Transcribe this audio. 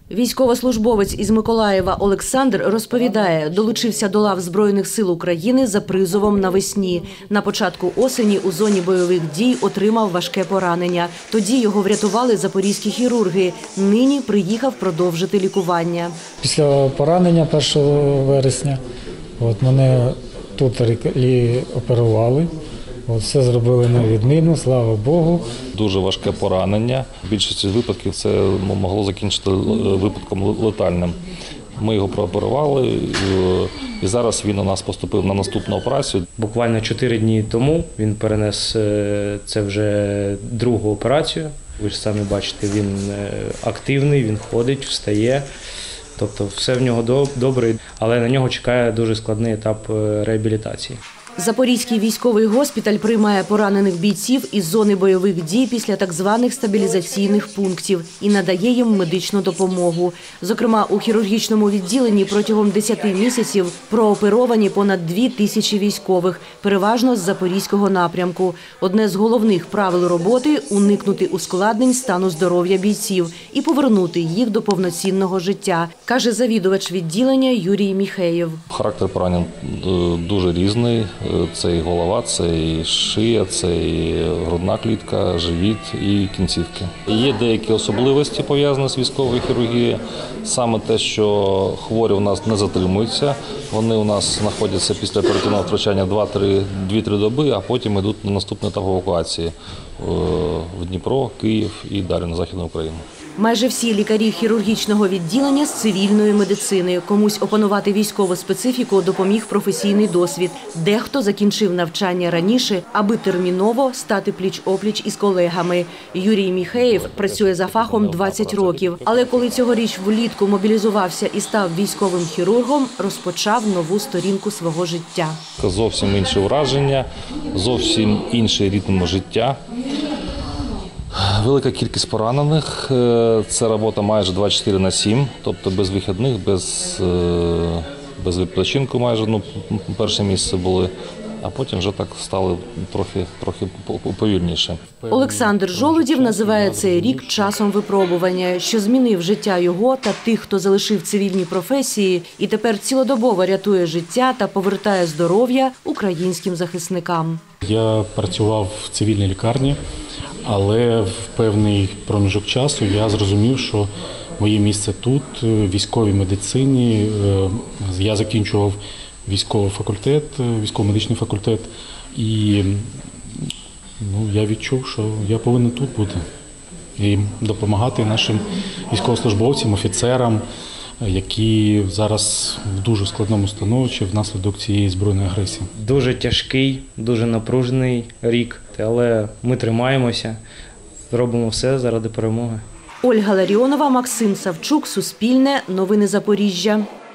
Військовослужбовець із Миколаєва Олександр розповідає, долучився до лав Збройних сил України за призовом навесні. На початку осені у зоні бойових дій отримав важке поранення. Тоді його врятували запорізькі хірурги. Нині приїхав продовжити лікування. Після поранення 1 вересня мене тут оперували. Все зробили на відмінно, слава Богу. Дуже важке поранення. В більшості випадків це могло закінчити випадком летальним. Ми його прооперували, і зараз він у нас поступив на наступну операцію. Буквально 4 дні тому він перенес це вже другу операцію. Ви ж самі бачите, він активний, він ходить, встає. Тобто все в нього добре, але на нього чекає дуже складний етап реабілітації. Запорізький військовий госпіталь приймає поранених бійців із зони бойових дій після так званих стабілізаційних пунктів і надає їм медичну допомогу. Зокрема, у хірургічному відділенні протягом 10 місяців прооперовані понад 2000 військових, переважно з запорізького напрямку. Одне з головних правил роботи – уникнути ускладнень стану здоров'я бійців і повернути їх до повноцінного життя, каже завідувач відділення Юрій Міхеєв. Характер поранень дуже різний. Це і голова, це і шия, це і грудна клітка, живіт і кінцівки. Є деякі особливості, пов'язані з військовою хірургією. Саме те, що хворі у нас не затримуються. Вони у нас знаходяться після оперативного втручання 2-3 доби, а потім йдуть на наступний етап евакуації в Дніпро, Київ і далі на Західну Україну. Майже всі лікарі хірургічного відділення з цивільної медицини. Комусь опанувати військову специфіку допоміг професійний досвід. Дехто закінчив навчання раніше, аби терміново стати пліч-опліч із колегами. Юрій Міхеєв працює за фахом 20 років. Але коли цьогоріч влітку мобілізувався і став військовим хірургом, розпочав нову сторінку свого життя. Зовсім інші враження, зовсім інший ритм життя. Велика кількість поранених, це робота майже 24/7, тобто без вихідних, без відпочинку майже, перше місце були, а потім вже так стали трохи повільніше. Олександр Жолудів називає цей рік часом випробування, що змінив життя його та тих, хто залишив цивільні професії і тепер цілодобово рятує життя та повертає здоров'я українським захисникам. Я працював в цивільній лікарні. Але в певний проміжок часу я зрозумів, що моє місце тут, в військовій медицині. Я закінчував військовий факультет, військово-медичний факультет. І я відчув, що я повинен тут бути і допомагати нашим військовослужбовцям, офіцерам, які зараз в дуже складному становищі внаслідок цієї збройної агресії. Дуже тяжкий, дуже напружений рік, але ми тримаємося, робимо все заради перемоги. Ольга Ларіонова, Максим Савчук, Суспільне, Новини Запоріжжя.